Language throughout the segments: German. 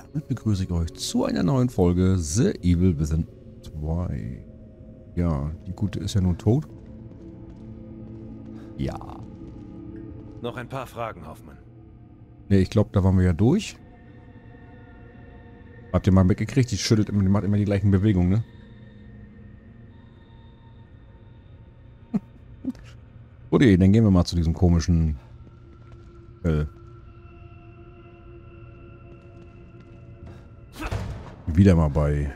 Damit begrüße ich euch zu einer neuen Folge The Evil Within 2. Ja, die Gute ist ja nun tot. Ja. Noch ein paar Fragen, Hoffmann. Ne, ich glaube, da waren wir ja durch. Habt ihr mal mitgekriegt? Die schüttelt immer, die macht immer die gleichen Bewegungen, ne? Gut, dann gehen wir mal zu diesem komischen wieder mal bei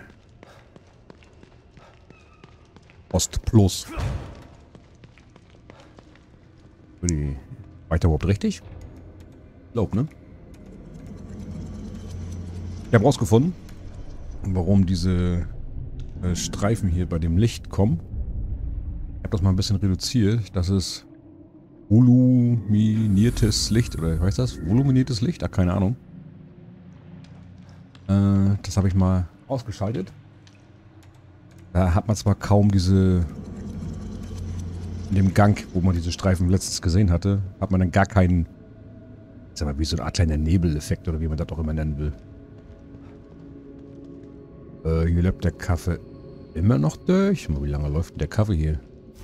Ost Plus. Weiter überhaupt richtig? Glaub, ne? Ich habe rausgefunden, warum diese Streifen hier bei dem Licht kommen. Ich habe das mal ein bisschen reduziert. Das ist voluminiertes Licht, oder wie heißt das? Voluminiertes Licht? Ach, keine Ahnung. Das habe ich mal ausgeschaltet. Da hat man zwar kaum diese... In dem Gang, wo man diese Streifen letztens gesehen hatte, hat man dann gar keinen... Ich sag mal, wie so eine Art kleiner Nebeleffekt, oder wie man das auch immer nennen will. Hier läuft der Kaffee immer noch durch. Wie lange läuft denn der Kaffee hier?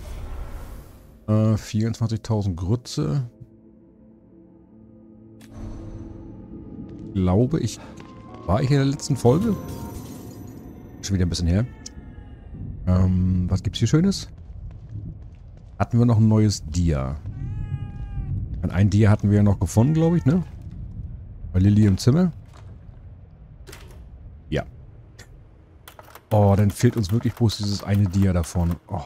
24.000 Grütze. Glaube ich. War ich in der letzten Folge? Schon wieder ein bisschen her. Was gibt's hier Schönes? Hatten wir noch ein neues Dia. Ein Dia hatten wir ja noch gefunden, glaube ich, ne? Bei Lilly im Zimmer. Ja. Oh, dann fehlt uns wirklich bloß dieses eine Dia da vorne. Oh.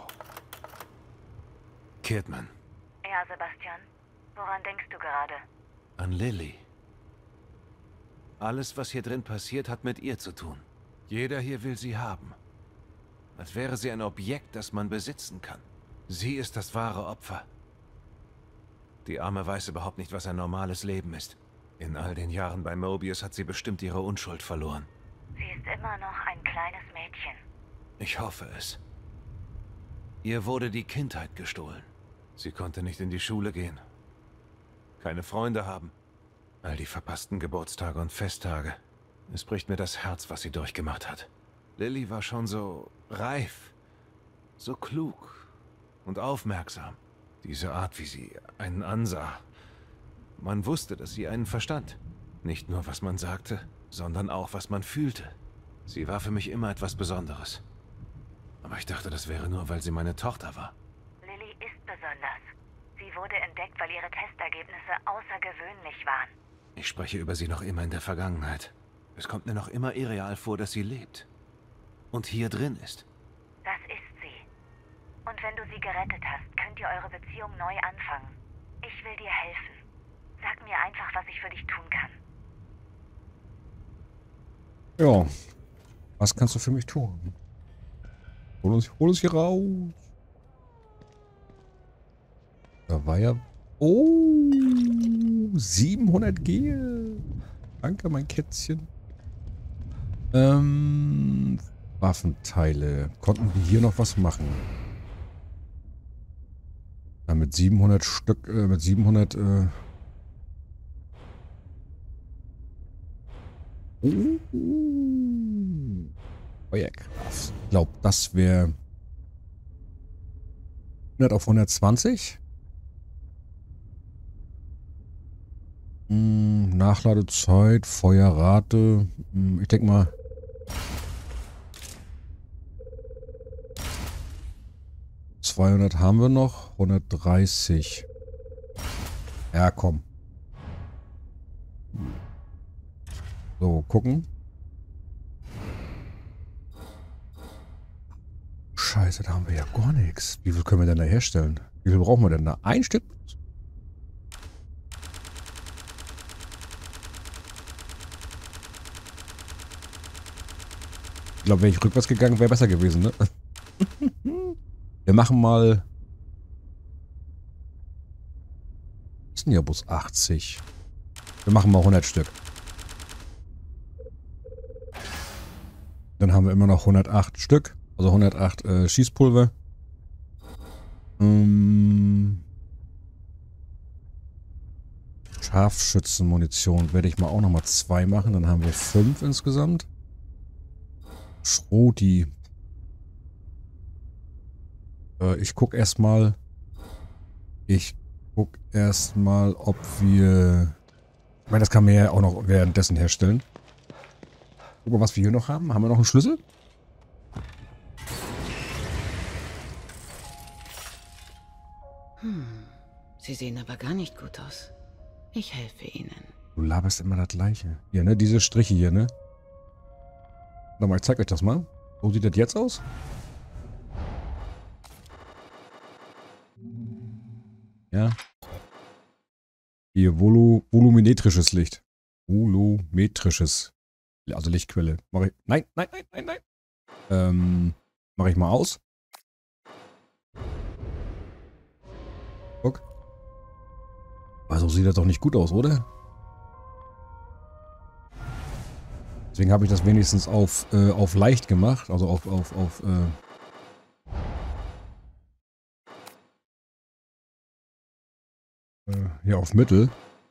Kidman. Ja, Sebastian. Woran denkst du gerade? An Lilly. Alles, was hier drin passiert, hat mit ihr zu tun. Jeder hier will sie haben. Als wäre sie ein Objekt, das man besitzen kann. Sie ist das wahre Opfer. Die Arme weiß überhaupt nicht, was ein normales Leben ist. In all den Jahren bei Mobius hat sie bestimmt ihre Unschuld verloren. Sie ist immer noch ein kleines Mädchen. Ich hoffe es. Ihr wurde die Kindheit gestohlen. Sie konnte nicht in die Schule gehen. Keine Freunde haben. All die verpassten Geburtstage und Festtage. Es bricht mir das Herz, was sie durchgemacht hat. Lilly war schon so reif, so klug und aufmerksam. Diese Art, wie sie einen ansah. Man wusste, dass sie einen verstand. Nicht nur, was man sagte, sondern auch, was man fühlte. Sie war für mich immer etwas Besonderes. Aber ich dachte, das wäre nur, weil sie meine Tochter war. Lilly ist besonders. Sie wurde entdeckt, weil ihre Testergebnisse außergewöhnlich waren. Ich spreche über sie noch immer in der Vergangenheit. Es kommt mir noch immer irreal vor, dass sie lebt. Und hier drin ist. Das ist sie. Und wenn du sie gerettet hast, könnt ihr eure Beziehung neu anfangen. Ich will dir helfen. Sag mir einfach, was ich für dich tun kann. Ja. Was kannst du für mich tun? Hol uns hier raus. Da war ja... Oh! 700 Gel. Danke, mein Kätzchen. Waffenteile. Konnten wir hier noch was machen? Ja, mit 700 Stück, mit 700, Feuerkraft. Ich glaube, das wäre 100 auf 120. Nachladezeit, Feuerrate. Ich denke mal. $200 haben wir noch. 130. Ja, komm. So, gucken. Scheiße, da haben wir ja gar nichts. Wie viel können wir denn da herstellen? Wie viel brauchen wir denn da? Ein Stück? Ich glaube, wäre ich rückwärts gegangen, wäre besser gewesen, ne? Wir machen mal... Das sind ja bloß 80. Wir machen mal 100 Stück. Dann haben wir immer noch 108 Stück. Also 108 Schießpulver. Scharfschützenmunition werde ich mal auch nochmal 2 machen. Dann haben wir 5 insgesamt. Schroti. Ich guck erstmal, ob wir... Ich meine, das kann man ja auch noch währenddessen herstellen. Guck mal, was wir hier noch haben. Haben wir noch einen Schlüssel? Sie sehen aber gar nicht gut aus. Ich helfe Ihnen. Du laberst immer das Gleiche. Hier, ne? Diese Striche hier, ne? Warte mal, ich zeig euch das mal. So sieht das jetzt aus. Ja. Hier, volumetrisches Licht. Volumetrisches. Also Lichtquelle. Mach ich. Nein. Mach ich mal aus. Guck. Also sieht das doch nicht gut aus, oder? Deswegen habe ich das wenigstens auf leicht gemacht. Also auf Mittel.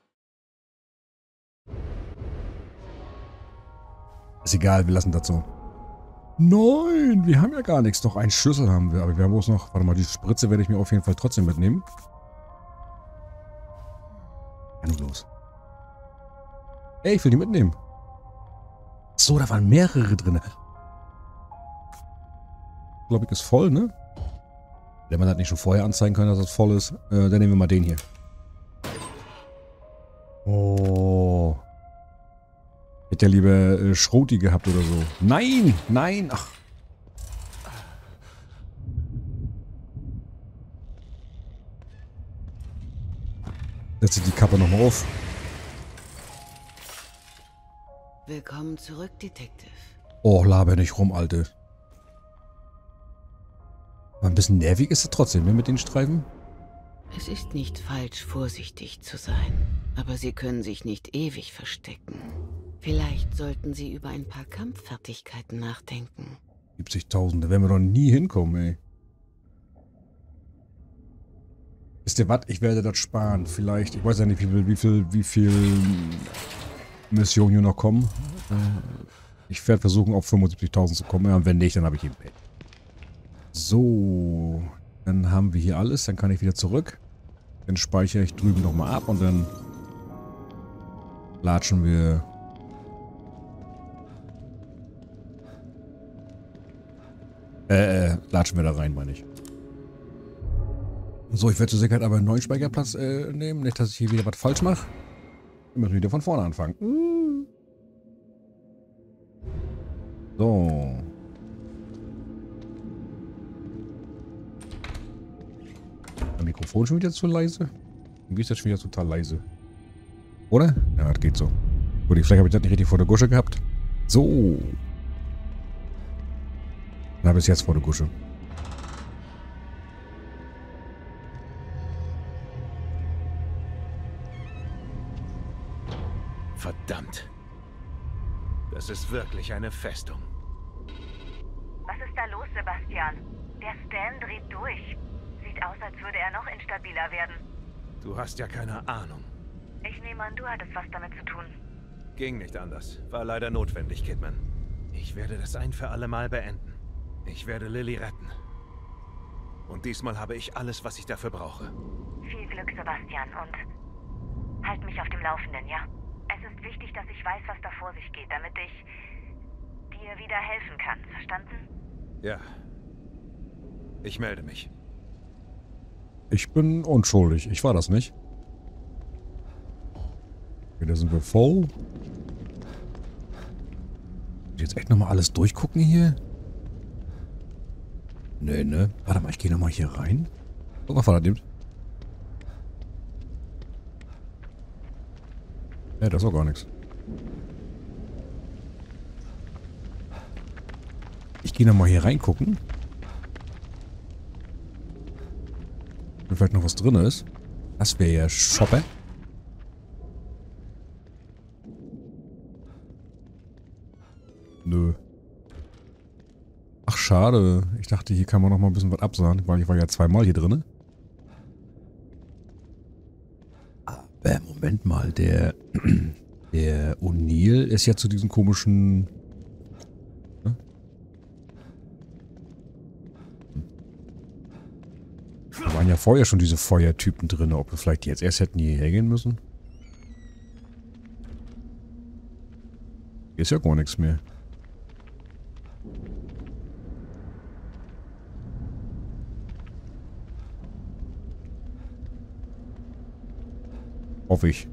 Ist egal, wir lassen das so. Nein, wir haben ja gar nichts. Doch einen Schlüssel haben wir. Aber wir haben bloß noch... Warte mal, die Spritze werde ich mir auf jeden Fall trotzdem mitnehmen. Ja, nicht los. Ey, ich will die mitnehmen. So, da waren mehrere drin. Glaube ich, ist voll, ne? Wenn man das nicht schon vorher anzeigen kann, dass es voll ist, dann nehmen wir mal den hier. Oh. Hätte ja lieber Schroti gehabt oder so. Nein, nein, ach. Setze die Kappe nochmal auf. Willkommen zurück, Detective. Oh, laber nicht rum, Alte. Aber ein bisschen nervig ist es trotzdem, ne, mit den Streifen? Es ist nicht falsch, vorsichtig zu sein. Aber Sie können sich nicht ewig verstecken. Vielleicht sollten Sie über ein paar Kampffertigkeiten nachdenken. 70.000, da werden wir doch nie hinkommen, ey. Wisst ihr was? Ich werde das sparen. Vielleicht, ich weiß ja nicht, wie viel Missionen hier noch kommen. Ich werde versuchen, auf 75.000 zu kommen. Ja, und wenn nicht, dann habe ich ihn weg. So, dann haben wir hier alles. Dann kann ich wieder zurück. Dann speichere ich drüben nochmal ab und dann latschen wir... latschen wir da rein, meine ich. So, ich werde zur Sicherheit aber einen neuen Speicherplatz nehmen. Nicht, dass ich hier wieder was falsch mache. Wir müssen wieder von vorne anfangen. So. Mein Mikrofon schon wieder zu leise? Irgendwie ist das schon wieder total leise. Oder? Ja, das geht so. Gut, vielleicht habe ich das nicht richtig vor der Gusche gehabt. So. Dann habe ich es jetzt vor der Gusche. Verdammt. Das ist wirklich eine Festung. Was ist da los, Sebastian? Der Stan dreht durch. Sieht aus, als würde er noch instabiler werden. Du hast ja keine Ahnung. Ich nehme an, du hattest was damit zu tun. Ging nicht anders. War leider notwendig, Kidman. Ich werde das ein für alle Mal beenden. Ich werde Lilly retten. Und diesmal habe ich alles, was ich dafür brauche. Viel Glück, Sebastian, und halt mich auf dem Laufenden, ja? Es ist wichtig, dass ich weiß, was da vor sich geht, damit ich dir wieder helfen kann. Verstanden? Ja. Ich melde mich. Ich bin unschuldig. Ich war das nicht. Okay, da sind wir voll. Jetzt echt nochmal alles durchgucken hier? Nee, ne? Warte mal, ich gehe nochmal hier rein. Guck mal, was er nimmt. Ja, das ist auch gar nichts. Ich gehe nochmal hier reingucken. Wenn vielleicht noch was drin ist. Das wäre ja Shopper. Nö. Ach, schade. Ich dachte, hier kann man noch mal ein bisschen was absahen, weil ich war ja zweimal hier drin. Aber Moment. Moment mal, der O'Neill ist ja zu diesem komischen... Ne? Da waren ja vorher schon diese Feuertypen drin, ob wir vielleicht jetzt erst hätten hierher gehen müssen. Hier ist ja gar nichts mehr. Hoffe ich.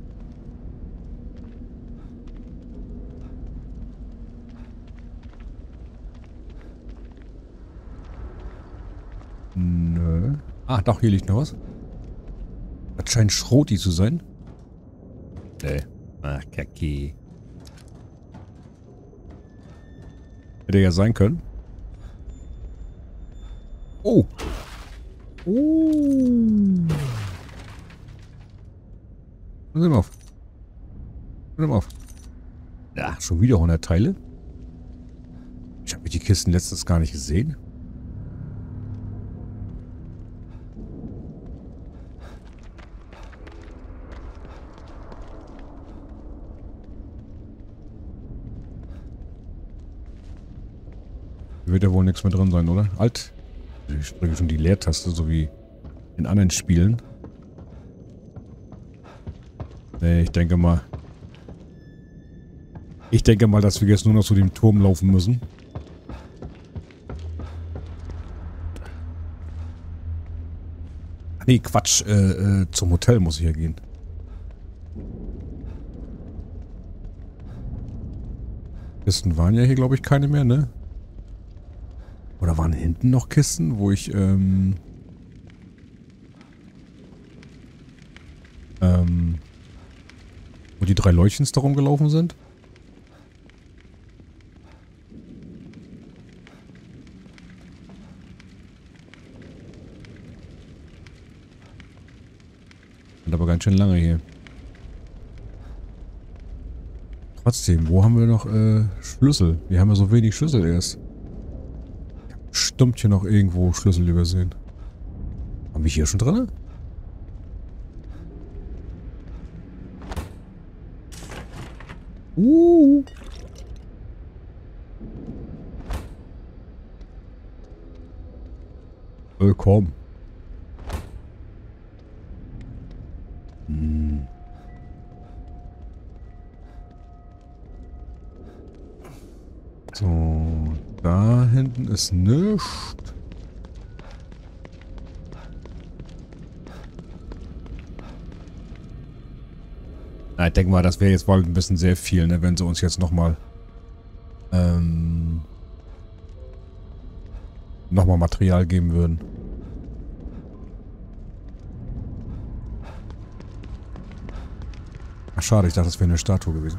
Nö. Ah, doch, hier liegt noch was. Das scheint Schroti zu sein. Nee. Ach, Kacke. Hätte ja sein können. Oh. Nimm auf. Nimm auf. Ja, schon wieder 100 Teile. Ich habe die Kisten letztens gar nicht gesehen. Wird ja wohl nichts mehr drin sein, oder? Alt. Ich drücke schon die Leertaste, so wie in anderen Spielen. Nee, ich denke mal, dass wir jetzt nur noch zu dem Turm laufen müssen. Nee, Quatsch. Zum Hotel muss ich ja gehen. Kisten waren ja hier, glaube ich, keine mehr, ne? Oder waren hinten noch Kisten, wo ich, wo die 3 Leuchtchens da rumgelaufen sind? Sind aber ganz schön lange hier. Trotzdem, wo haben wir noch, Schlüssel? Wir haben ja so wenig Schlüssel erst. Stimmt hier noch irgendwo Schlüssel übersehen. Haben wir hier schon drin? Willkommen. So, da hinten ist nichts. Na, ich denke mal, das wäre jetzt wohl ein bisschen sehr viel, ne, wenn sie uns jetzt nochmal Material geben würden. Ach, schade, ich dachte, das wäre eine Statue gewesen.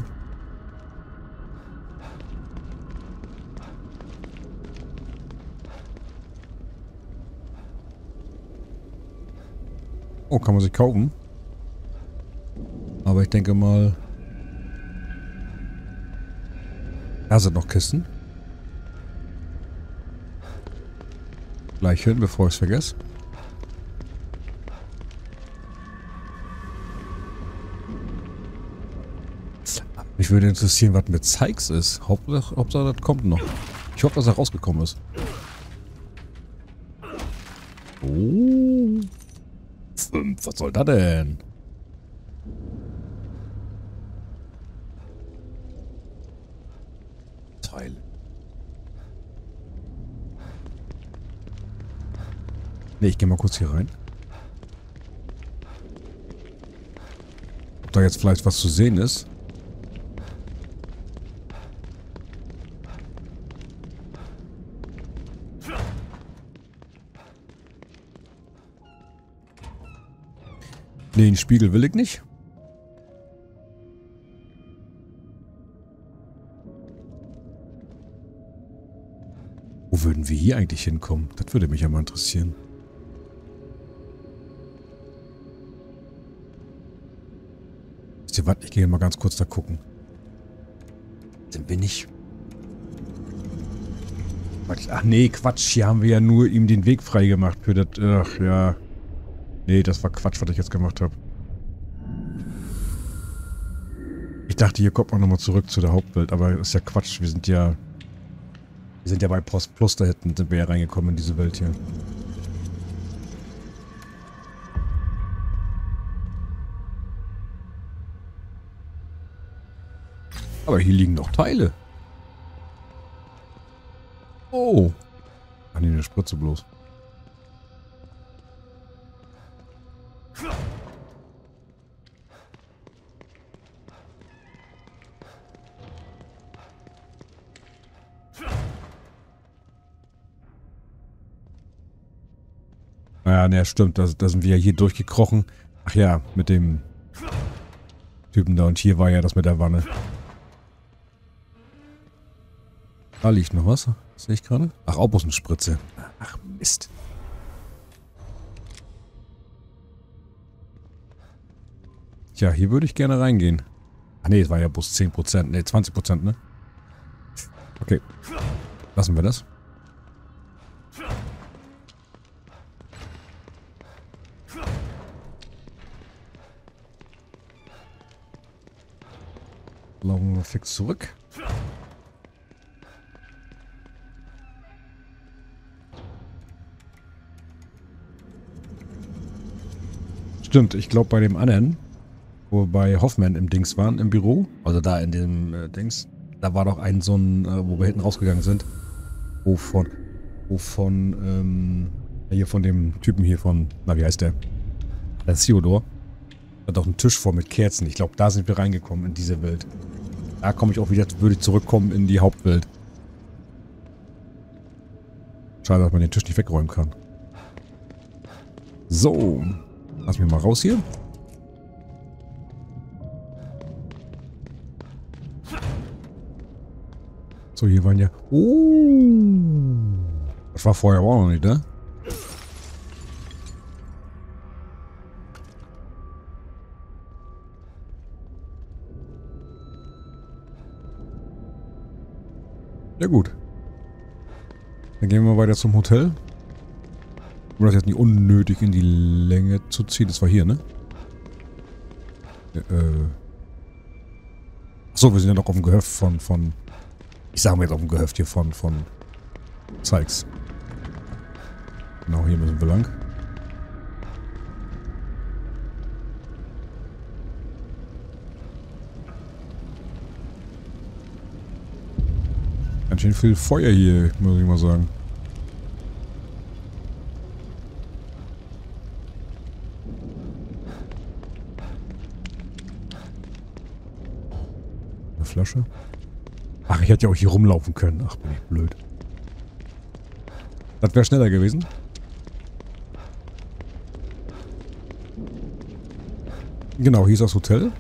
Oh, kann man sich kaufen. Aber ich denke mal... Da sind noch Kisten. Gleich hin, bevor ich es vergesse. Mich würde interessieren, was mit Sykes ist. Hauptsache, das kommt noch. Ich hoffe, dass er rausgekommen ist. Oh. 5, was soll das denn? Teil. Ne, ich gehe mal kurz hier rein. Ob da jetzt vielleicht was zu sehen ist? Ne, den Spiegel will ich nicht. Wo würden wir hier eigentlich hinkommen? Das würde mich ja mal interessieren. Wisst ihr was? Ich gehe mal ganz kurz da gucken. Sind wir nicht... Ach nee, Quatsch. Hier haben wir ja nur ihm den Weg frei gemacht. Für das... Ach ja... Nee, das war Quatsch, was ich jetzt gemacht habe. dachte, hier kommt man nochmal zurück zu der Hauptwelt, aber ist ja Quatsch. Wir sind ja bei Post Plus, da hinten sind wir ja reingekommen in diese Welt hier. Aber hier liegen noch Teile. Oh. Ach nee, eine Spritze bloß. Ja, ne, stimmt. Da sind wir ja hier durchgekrochen. Ach ja, mit dem Typen da. Und hier war ja das mit der Wanne. Da liegt noch was. Sehe ich gerade? Ach, auch bloß eine Spritze. Ach, Mist. Tja, hier würde ich gerne reingehen. Ach nee, es war ja bloß 10%. Ne, 20%, ne? Okay. Lassen wir das. Laufen wir fix zurück. Stimmt, ich glaube bei dem anderen, wo wir bei Hoffman im Dings waren, im Büro, also da in dem Dings, da war doch ein so ein, wo wir hinten rausgegangen sind, hier von dem Typen hier von, na wie heißt der? Der Theodor. Hat auch einen Tisch vor mit Kerzen. Ich glaube, da sind wir reingekommen in diese Welt. Da komme ich auch wieder, würde ich zurückkommen in die Hauptwelt. Schade, dass man den Tisch nicht wegräumen kann. So. Lass mich mal raus hier. So, hier waren ja... Oh. Das war vorher auch noch nicht, ne? Ja gut. Dann gehen wir weiter zum Hotel. Um das jetzt nicht unnötig in die Länge zu ziehen. Das war hier, ne? Achso, wir sind ja noch auf dem Gehöft von... Ich sage mal jetzt auf dem Gehöft hier von Sykes. Genau, hier müssen wir lang. Ganz schön viel Feuer hier, muss ich mal sagen. Eine Flasche. Ach, ich hätte ja auch hier rumlaufen können. Ach, bin ich blöd. Das wäre schneller gewesen. Genau, hier ist das Hotel.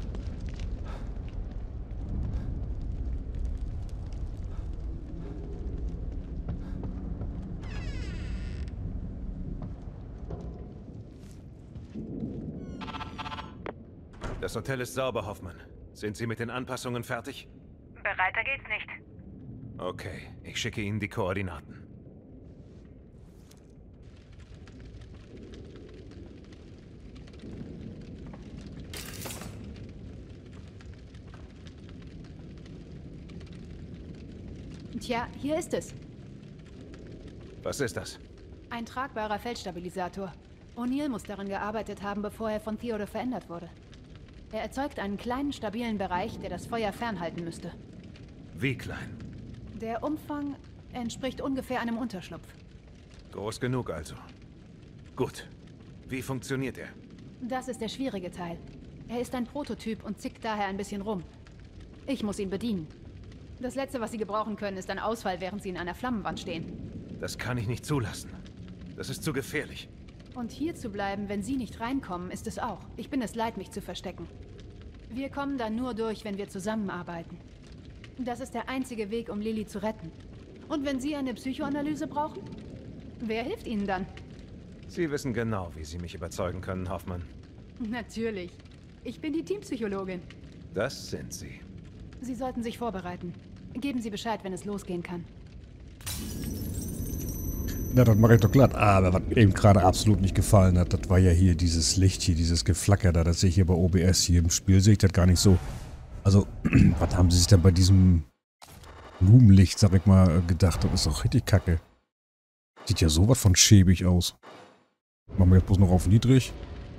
Das Hotel ist sauber, Hoffmann. Sind Sie mit den Anpassungen fertig? Bereiter geht's nicht. Okay, ich schicke Ihnen die Koordinaten. Tja, hier ist es. Was ist das? Ein tragbarer Feldstabilisator. O'Neill muss daran gearbeitet haben, bevor er von Theodor verändert wurde. Er erzeugt einen kleinen, stabilen Bereich, der das Feuer fernhalten müsste. Wie klein? Der Umfang entspricht ungefähr einem Unterschlupf. Groß genug also. Gut. Wie funktioniert er? Das ist der schwierige Teil. Er ist ein Prototyp und zickt daher ein bisschen rum. Ich muss ihn bedienen. Das Letzte, was Sie gebrauchen können, ist ein Ausfall, während Sie in einer Flammenwand stehen. Das kann ich nicht zulassen. Das ist zu gefährlich. Und hier zu bleiben, wenn Sie nicht reinkommen, ist es auch. Ich bin es leid, mich zu verstecken. Wir kommen da nur durch, wenn wir zusammenarbeiten. Das ist der einzige Weg, um Lily zu retten. Und wenn Sie eine Psychoanalyse brauchen? Wer hilft Ihnen dann? Sie wissen genau, wie Sie mich überzeugen können, Hoffmann. Natürlich. Ich bin die Teampsychologin. Das sind Sie. Sie sollten sich vorbereiten. Geben Sie Bescheid, wenn es losgehen kann. Na, das mache ich doch glatt. Aber was mir eben gerade absolut nicht gefallen hat, das war ja hier dieses Licht hier, dieses Geflacker da. Das sehe ich hier bei OBS. Hier im Spiel sehe ich das gar nicht so. Also, was haben sie sich denn bei diesem Blumenlicht, sag ich mal, gedacht? Das ist doch richtig kacke. Sieht ja sowas von schäbig aus. Machen wir jetzt bloß noch auf niedrig.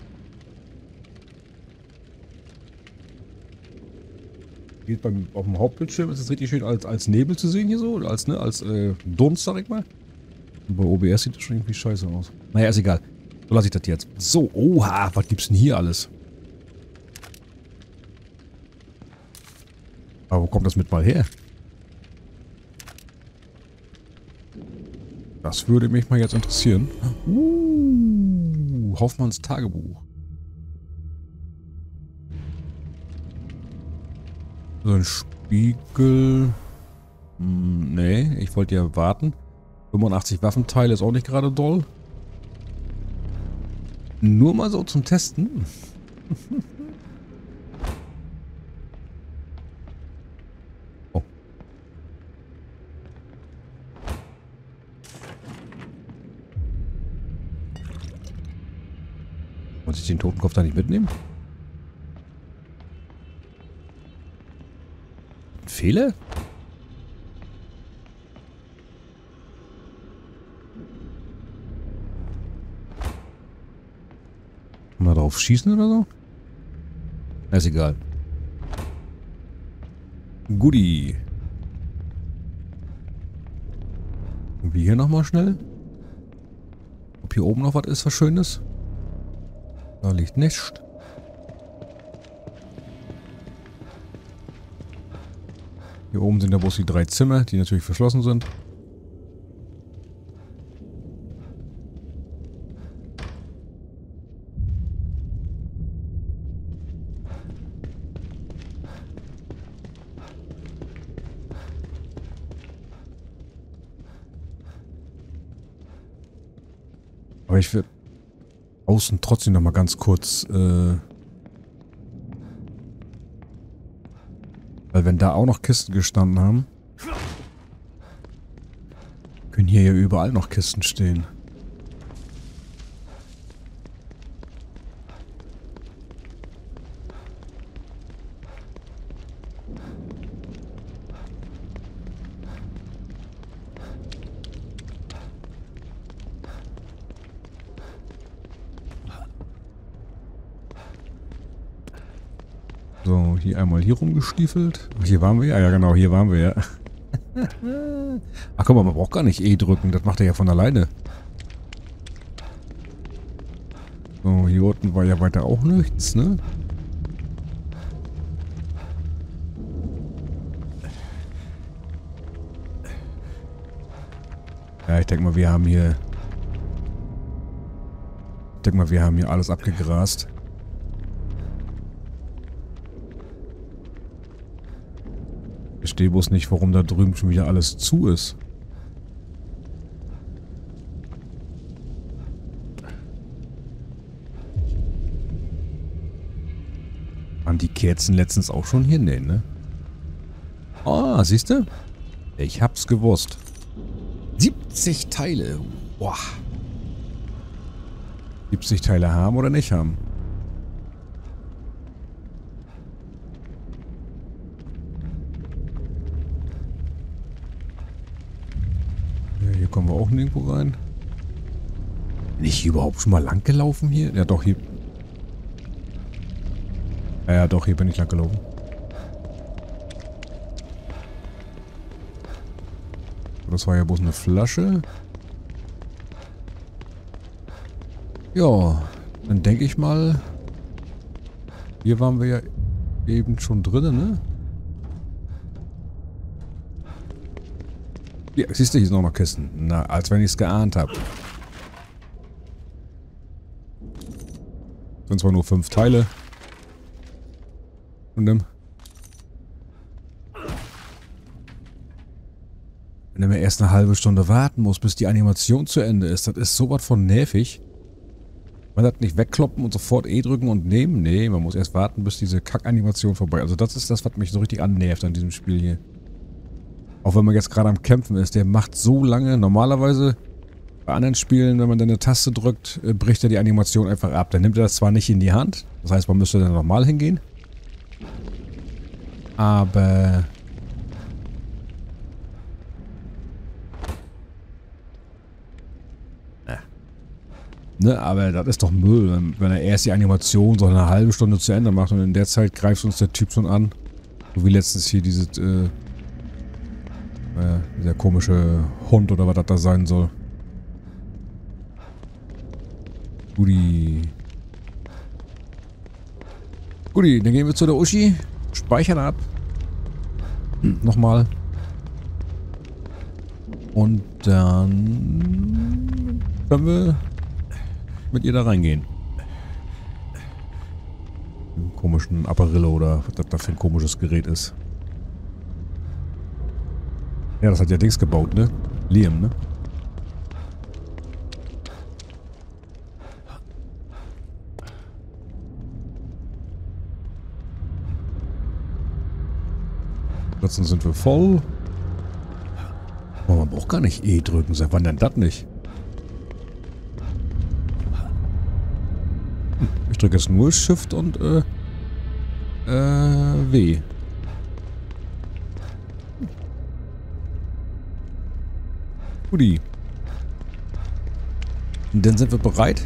Geht auf dem Hauptbildschirm, ist es richtig schön als Nebel zu sehen hier so, oder als Dunst, sag ich mal. Und bei OBS sieht das schon irgendwie scheiße aus. Naja, ist egal. So lasse ich das jetzt. So, oha, was gibt's denn hier alles? Aber wo kommt das mit mal her? Das würde mich mal jetzt interessieren. Hoffmanns Tagebuch. So ein Spiegel. Nee, ich wollte ja warten. 85 Waffenteile ist auch nicht gerade doll. Nur mal so zum Testen. Oh. Muss ich den Totenkopf da nicht mitnehmen? Fehler? Mal drauf schießen oder so? Ist egal. Goodie. Und wie hier nochmal schnell? Ob hier oben noch was ist, was Schönes? Da liegt nichts. Hier oben sind ja bloß die 3 Zimmer, die natürlich verschlossen sind. Aber ich will außen trotzdem noch mal ganz kurz, weil wenn da auch noch Kisten gestanden haben, können hier ja überall noch Kisten stehen. So, hier einmal hier rumgestiefelt. Ach, hier waren wir ja. Ja, genau, hier waren wir ja. Ach, guck mal, man braucht gar nicht E drücken. Das macht er ja von alleine. So, hier unten war ja weiter auch nichts, ne? Ja, ich denke mal, wir haben hier... alles abgegrast. Ich verstehe bloß nicht, warum da drüben schon wieder alles zu ist. Waren die Kerzen letztens auch schon hier? Nee, ne? Ah, siehst du? Ich hab's gewusst. 70 Teile. Boah. 70 Teile haben oder nicht haben? Ja, hier kommen wir auch nirgendwo rein. Bin ich hier überhaupt schon mal lang gelaufen hier? Ja, doch, hier. Ja, doch, hier bin ich lang gelaufen. Das war ja bloß eine Flasche. Ja, dann denke ich mal, hier waren wir ja eben schon drin, ne? Ja, siehst du, hier sind noch Kisten. Na, als wenn ich es geahnt habe. Sind zwar nur 5 Teile. Und dann... Wenn man erst eine halbe Stunde warten muss, bis die Animation zu Ende ist, das ist sowas von nervig. Man hat nicht wegkloppen und sofort E drücken und nehmen. Nee, man muss erst warten, bis diese Kack-Animation vorbei ist. Also das ist das, was mich so richtig annervt an diesem Spiel hier. Auch wenn man jetzt gerade am Kämpfen ist, der macht so lange. Normalerweise bei anderen Spielen, wenn man dann eine Taste drückt, bricht er die Animation einfach ab. Dann nimmt er das zwar nicht in die Hand. Das heißt, man müsste dann nochmal hingehen. Aber... Ne, aber das ist doch Müll, wenn er erst die Animation so eine halbe Stunde zu Ende macht und in der Zeit greift uns der Typ schon an. So wie letztens hier dieses, dieser komische Hund oder was das da sein soll. Guti, dann gehen wir zu der Uschi, speichern ab. Nochmal. Und dann können wir mit ihr da reingehen. Einen komischen Apparillo oder was das da für ein komisches Gerät ist. Ja, das hat ja Dings gebaut, ne? Liam, ne? Jetzt sind wir voll. Oh, man braucht gar nicht E drücken. Seit wann denn das nicht? Ich drücke jetzt nur Shift und W. Guti. Und dann sind wir bereit.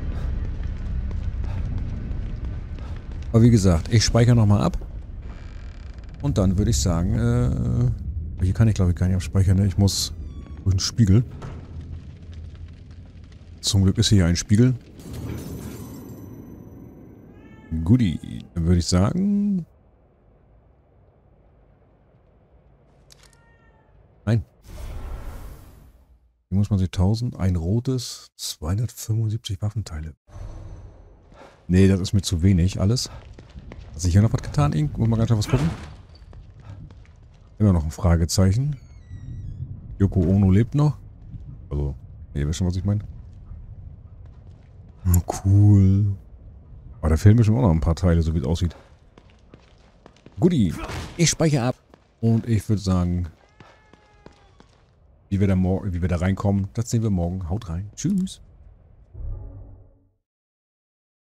Aber wie gesagt, ich speichere nochmal ab. Und dann würde ich sagen, hier kann ich glaube ich gar nicht abspeichern, ne? Ich muss durch einen Spiegel. Zum Glück ist hier ein Spiegel. Guti, dann würde ich sagen... Nein. 27.000, ein rotes, 275 Waffenteile. Nee, das ist mir zu wenig, alles. Hat sich hier noch was getan? Muss mal ganz schnell was gucken. Immer noch ein Fragezeichen. Yoko Ono lebt noch. Also, ihr wisst schon, was ich meine. Oh, cool. Aber da fehlen mir schon auch noch ein paar Teile, so wie es aussieht. Guti, ich speichere ab. Und ich würde sagen, wie wir da reinkommen, das sehen wir morgen. Haut rein. Tschüss.